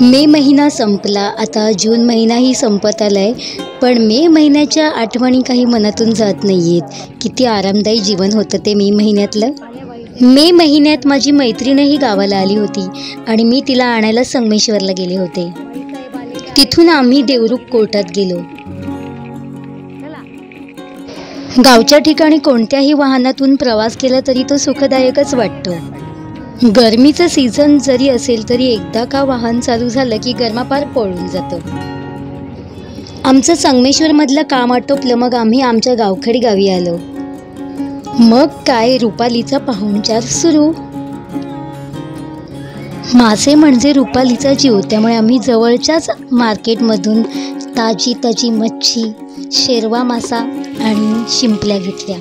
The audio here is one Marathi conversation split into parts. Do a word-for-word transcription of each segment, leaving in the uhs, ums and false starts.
मे महिना संपला, आता जून महिनाही संपत आलाय, पण मे महिन्याच्या आठवणी काही मनातून जात नाही आहेत। किती आरामदायी जीवन होतं ते मे महिन्यातलं। मे महिन्यात माझी मैत्रीणही गावाला आली होती आणि मी तिला आणायला संगमेश्वरला गेले होते। तिथून आम्ही देवरुख कोर्टात गेलो। गावच्या ठिकाणी कोणत्याही वाहनातून प्रवास केला तरी तो सुखदायकच वाटतो। गरमीचं सीझन जरी असेल तरी एकदा का वाहन चालू झालं की गरमापार पळून जातं। आमचं संगमेश्वरमधलं काम आटोपलं, मग आम्ही आमच्या गावखडी गावी आलो। मग काय रुपालीचा पाहुणचार सुरू। मासे म्हणजे रुपालीचा जीव, त्यामुळे आम्ही जवळच्याच मार्केटमधून ताजी ताजी मच्छी, शेरवा मासा आणि शिंपल्या घेतल्या।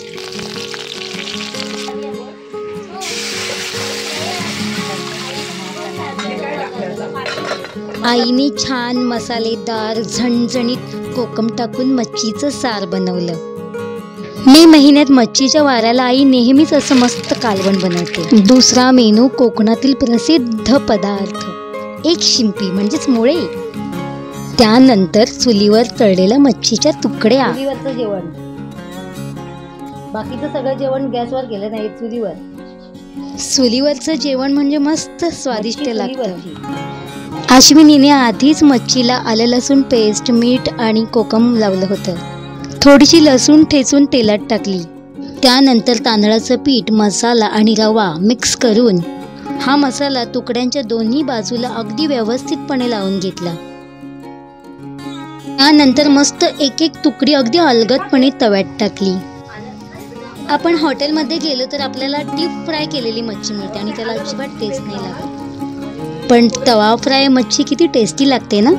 आईने छान मसालेदार झणझणीत कोकम टाकून मच्छीचं सार बनवलं। मे महिन्यात मच्छीच्या वाराला आई नेहमीच असं मस्त कालवण बनवते। दुसरा मेनू कोकणातील प्रसिद्ध पदार्थ एक शिंपी म्हणजेच मोळे, त्यानंतर चुलीवर तळलेल्या मच्छीच्या तुकड्या। चुलीवरचं जेवण, बाकीचं सगळं जेवण गॅसवर केलं नाही, चुलीवर। चुलीवरचं जेवण म्हणजे मस्त स्वादिष्ट लागतं। अश्विनीने आधीच मच्छीला आलं लसूण पेस्ट, मीठ आणि कोकम लावलं होतं। थोडीशी लसूण ठेचून तेलात टाकली, त्यानंतर तांदळाचं पीठ, मसाला आणि रवा मिक्स करून हा मसाला तुकड्यांच्या दोन्ही बाजूला अगदी व्यवस्थितपणे लावून घेतला। त्यानंतर मस्त एक एक तुकडी अगदी अलगदपणे तव्यात टाकली। आपण हॉटेलमध्ये गेलो तर आपल्याला डीप फ्राय केलेली मच्छी मिळते आणि त्याला अजिबात टेस्ट नाही लागत, पण तवा फ्राय मच्छी किती टेस्टी लागते ना।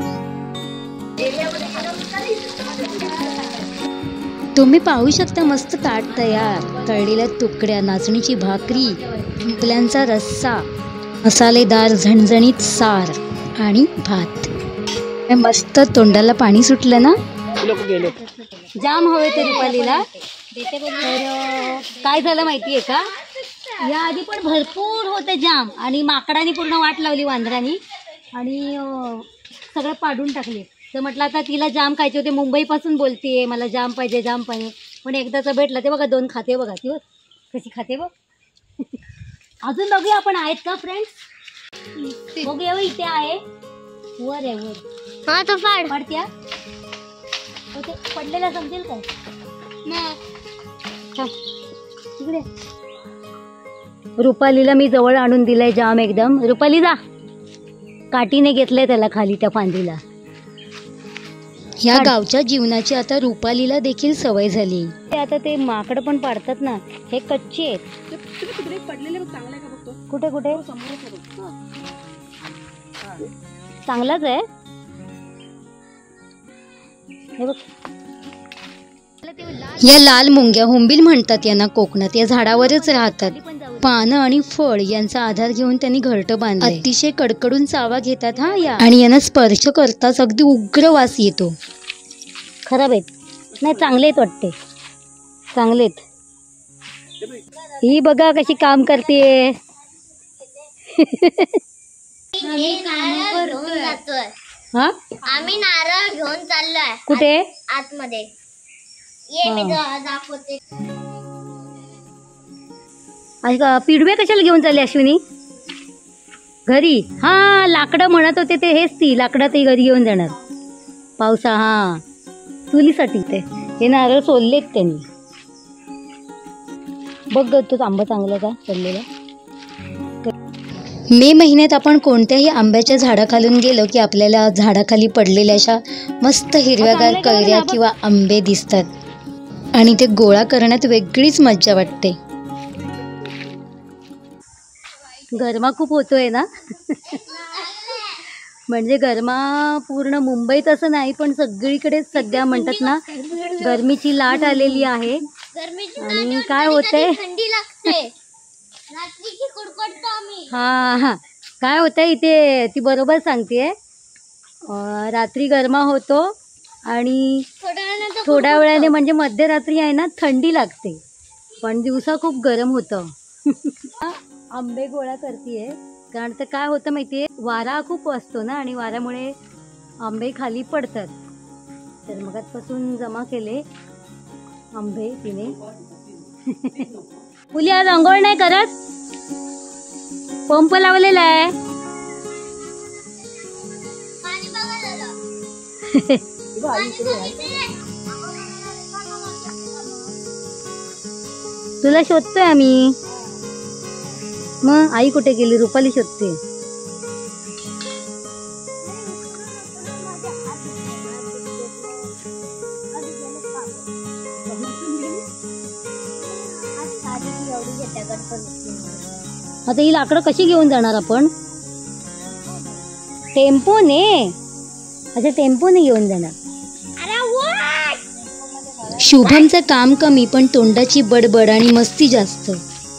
तुम्ही पाहू शकता, मस्त ताट तयार, तळलेल्या तुकड्या, नाचणीची भाकरी, शिंपल्यांचा रस्सा, मसालेदार झणझणीत सार आणि भात। मस्त तोंडाला पाणी सुटलं ना। जाम हवे ते रुपालीला। तर काय झालं माहितीये का, या आधी पण भरपूर होते जाम आणि माकडाने पूर्ण वाट लावली वांदरानी आणि सगळं पाडून टाकले। तर म्हटलं आता तिला जाम खायचे होते, मुंबईपासून बोलतीये मला जाम पाहिजे जाम पाहिजे, पण एकदाच भेटला ते बघा दोन खाते बघा, ती बघ कशी खाते बघ। अजून बघूया आपण आहेत का फ्रेंड्स, बघूया इथे आहे, वर आहे वर। हा तो फाड पडत्या ते पडलेला समजेल काय इकडे। रुपालीला मी जवळ आणून दिलाय जाम एकदम। रुपाली जा, काठीने घेतलंय त्याला खाली त्या फांदीला। ह्या गावच्या जीवनाची आता रुपालीला देखील सवय झाली। आता ते माकड पण पाडतात ना, हे कच्चे आहेत। कुठे कुठे चांगलाच आहे हे बघ। या लाल मुंग्या हुंबील म्हणतात यांना कोकणात। या झाडावरच राहतात, पानं आणि फळ यांचा आधार घेऊन त्यांनी घरटं बांधले। अतिशय कडकडून चावा घेतात हा या, आणि यांना स्पर्श करताच अगदी उग्र वास येतो। खराब आहेत नाही, चांगले आहेत वाटते, चांगलेत। ही बघा कशी काम करते। हा आम्ही नारळ घेऊन चाललोय कुठे आतमध्ये, ये मी दाखवते। पिडवे कशाला घेऊन चालले अश्विनी घरी? हा लाकडं म्हणत होते ते, हेच ती लाकडं ती घरी घेऊन जाणार पावसा। हा चुलीसाठी ते हे नारळ सोललेत त्यांनी। बघ तो आंबा चांगला का सोललेला। मे महिन्यात आपण कोणत्याही आंब्याच्या झाडाखालून गेलो की आपल्याला झाडाखाली पडलेल्या अशा मस्त हिरव्यागार कैऱ्या किंवा आंबे दिसतात आणि ते गोळा करण्यात वेगळीच मज्जा वाटते। गरमा खूप होतोय ना म्हणजे गरमा पूर्ण मुंबईत असं नाही, पण सगळीकडे सध्या म्हणतात ना गरमीची लाट आलेली आहे। आणि काय होतंय, थंडी लागते, रात्रीची कुडकुडतो आम्ही। हा हा काय होतंय इथे ती बरोबर सांगतेय, रात्री गरमा होतो आणि थोड्या वेळाने म्हणजे मध्यरात्री आहे ना थंडी लागते, पण दिवसा खूप गरम होतं। आंबे गोळा करतीये होतं. आणि ते काय होतं माहितीये, वारा खूप असतो ना आणि वाऱ्यामुळे आंबे खाली पडतात. तर मगाचपासून जमा केले आंबे तिने. मुली आज अंघोळ नाही करत, पंप लावलेला आहे. पाणी बघा जरा. तुला शोधतोय आम्ही. मग आई कुठे गेली? रुपाली शोधते. आता ही लाकडं कशी घेऊन जाणार आपण? टेम्पोने. अच्छा, टेम्पोने घेऊन जाणार. शुभमचं काम कमी पण तोंडाची बडबड आणि मस्ती जास्त.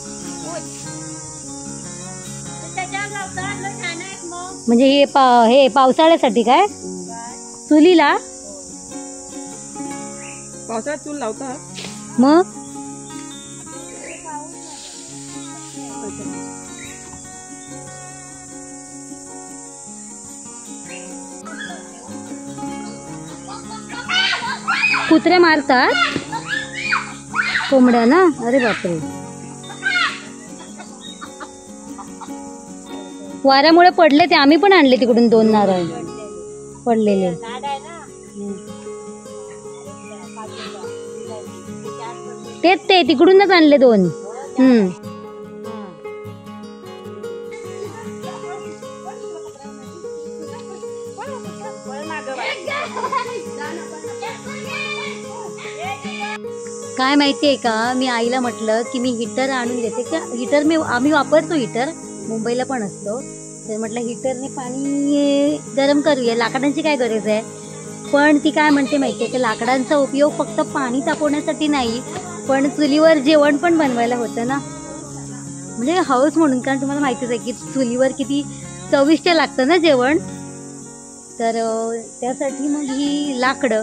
म्हणजे हे पा हे पावसाळ्यासाठी काय? चुलीला पावसाळ्यात चूल लावता मग? कुत्रे मारतात कोंबड्या ना. अरे बापरे. वाऱ्यामुळे पडले ते. आम्ही पण आणले तिकडून दोन नारळ पडलेले. तेच ते तिकडूनच आणले दोन. हम्म. काय माहितीये का, मी आईला म्हटलं की मी हीटर आणून देते का. हीटर मी आम्ही वापरतो हीटर, मुंबईला पण असतो. तर म्हटलं हीटरने पाणी गरम करूया, लाकडांची काय गरज आहे. पण ती काय म्हणते माहितीये का, लाकडांचा उपयोग फक्त पाणी तापवण्यासाठी नाही पण चुलीवर जेवण पण बनवायला होतं ना. म्हणजे हौस म्हणून. कारण तुम्हाला माहितीच आहे की चुलीवर किती चविष्ट लागतं ना जेवण. तर त्यासाठी मग ही लाकडं.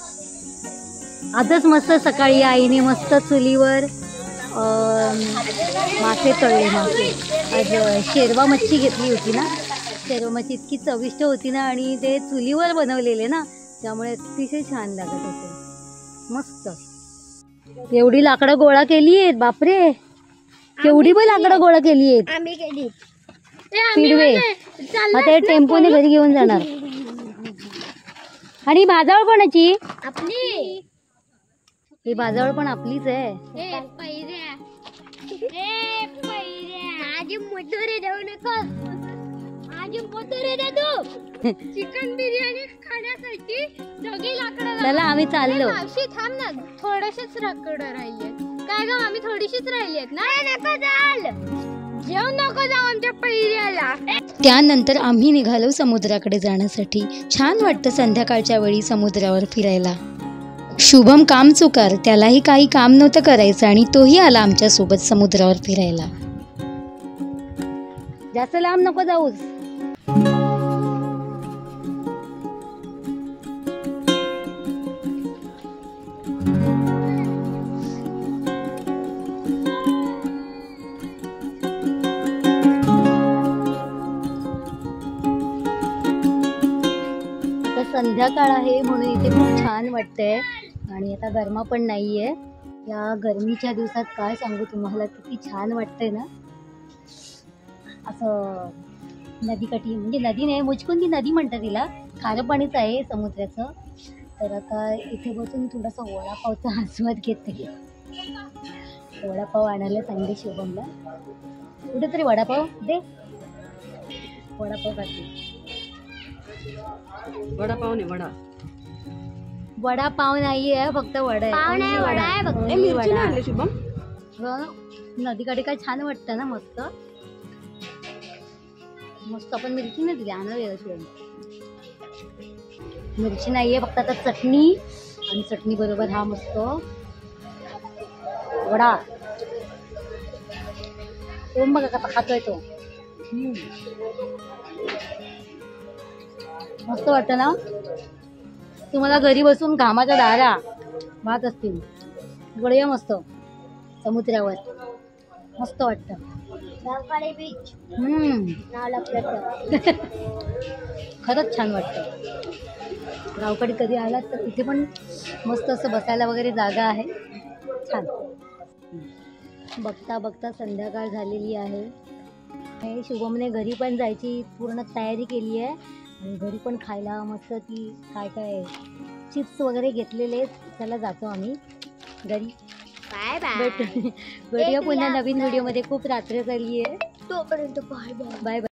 आजच मस्त सकाळी आईने मस्त चुलीवर मासे तळले. मासे आज शेरवा मच्छी घेतली होती ना. शेरवा मच्छी इतकी चविष्ट होती ना आणि ते चुलीवर बनवलेले ना, त्यामुळे अतिशय छान लागत होते. मस्त. एवढी लाकडं गोळा केली आहेत. बापरे, केवढी पण लाकडं गोळा केली आहेत. आम्ही केली. पिडवे. आता टेम्पोने घरी घेऊन जाणार. आणि भाजावळ कोणाची? आपली. ही भाजावळ पण आपलीच आहे. ए पैऱ्या, ए पैऱ्या, आजी मोटोरे देऊ नको. आजी मोटोरे दे तू. चिकन बिर्याणी खाण्यासाठी सगळी लाकडं. चला आम्ही चाललो. मावशी थांब ना, थोडेसेच लाकडं राहिले. काय ग आम्ही थोडीशीच राहिली आहेत ना. नको चाल, जेव नको जाऊ आमच्या पैऱ्याला. त्यानंतर आम्ही निघालो समुद्राकडे जाण्यासाठी. छान वाटतं संध्याकाळच्या वेळी समुद्रावर फिरायला. शुभम काम चुकार, त्यालाही काही काम नव्हतं करायचं आणि तोही आला आमच्या सोबत समुद्रावर फिरायला. जास्त लांब नको जाऊस. संध्याकाळ आहे म्हणून इथे खूप छान वाटतंय. आणि आता गरमा पण नाहीये. या गरमीच्या दिवसात काय सांगू तुम्हाला, किती छान वाटतंय ना. असं नदीकाठी, म्हणजे नदी नाही, मुचकुंदी नदी म्हणतात तिला. खारं पाणीच आहे समुद्राचं. तर आता इथे बसून थोडासा वडापावचा आस्वाद घेते. वडापाव आणायला सांगते शुभमला. कुठेतरी वडापाव दे. वडापाव खाते. वडापाव नाही, वडा. वडापाव नाहीये, फक्त वडा आहे. वडा आहे फक्त. मिरची नाही आणली शुभम? नदीकडे काय छान वाटतं ना. मस्त मस्त. आपण मिरची नाही दिली, आणूया शिवाय. मिरची नाहीये, फक्त आता चटणी. आणि चटणी बरोबर हा मस्त वडा. तो बघा कसा खातोय तो. मस्त वाटतं ना. तुम्हाला घरी बसून घामाच्या धारा वाहत असतील. गडूया मस्त समुद्रावर. मस्त वाटतं. गावकडे बीच हम्म नाव लक्षात खरंच छान वाटतं. गावकडे कधी आलात तर तिथे पण मस्त असं बसायला वगैरे जागा आहे, छान. बघता बघता संध्याकाळ झालेली आहे. हे शुभमने घरी पण जायची पूर्ण तयारी केली आहे आणि घरी पण खायला मस्त ती काय काय चिप्स वगैरे घेतलेले आहेत. त्याला जातो आम्ही घरी. बाय बाय भेटू भेटूया पुन्हा नवीन व्हिडिओमध्ये. खूप रात्र झाली आहे. तोपर्यंत बाय बाय बाय बाय.